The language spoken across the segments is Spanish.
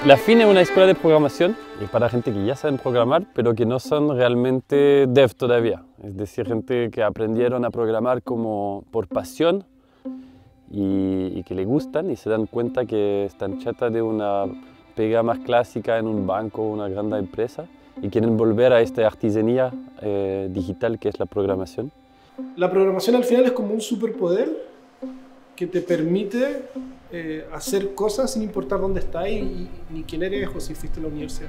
La FIN es una escuela de programación y para gente que ya saben programar, pero que no son realmente dev todavía. Es decir, gente que aprendieron a programar como por pasión y que le gustan y se dan cuenta que están chatas de una pega más clásica en un banco o una gran empresa y quieren volver a esta artesanía digital que es la programación. La programación al final es como un superpoder que te permite hacer cosas sin importar dónde estás ni quién eres o si fuiste a la universidad.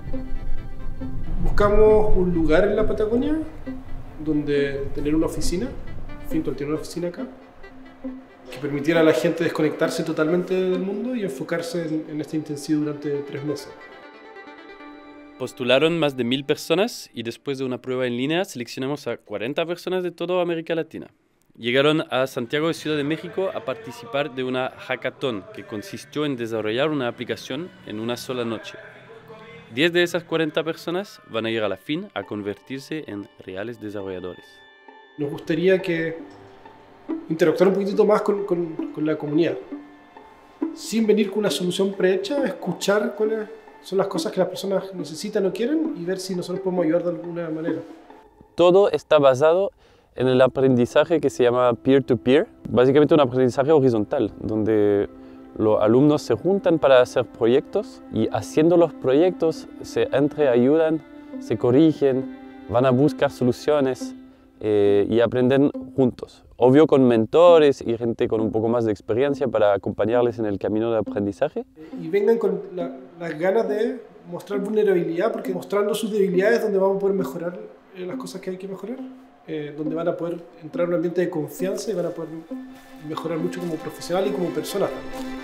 Buscamos un lugar en la Patagonia donde tener una oficina, Fintual tiene una oficina acá, que permitiera a la gente desconectarse totalmente del mundo y enfocarse en este intensivo durante 3 meses. Postularon más de 1000 personas y después de una prueba en línea seleccionamos a 40 personas de toda América Latina. Llegaron a Santiago de Ciudad de México a participar de una hackathon que consistió en desarrollar una aplicación en una sola noche. 10 de esas 40 personas van a ir a la FIN a convertirse en reales desarrolladores. Nos gustaría que interactuar un poquitito más con la comunidad, sin venir con una solución prehecha, escuchar cuáles son las cosas que las personas necesitan o quieren y ver si nosotros podemos ayudar de alguna manera. Todo está basado en el aprendizaje que se llama peer-to-peer, básicamente un aprendizaje horizontal, donde los alumnos se juntan para hacer proyectos y haciendo los proyectos se entreayudan, se corrigen, van a buscar soluciones y aprenden juntos. Obvio con mentores y gente con un poco más de experiencia para acompañarles en el camino de aprendizaje. Y vengan con las ganas de mostrar vulnerabilidad, porque mostrando sus debilidades es donde vamos a poder mejorar las cosas que hay que mejorar. Donde van a poder entrar en un ambiente de confianza y van a poder mejorar mucho como profesional y como persona también.